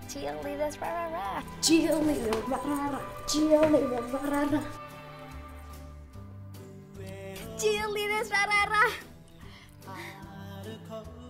Cheerleaders, rah, rah, rah. Cheerleader, rah, rah, rah. Cheerleader, rah, rah, rah. Cheerleaders, rah, rah, rah.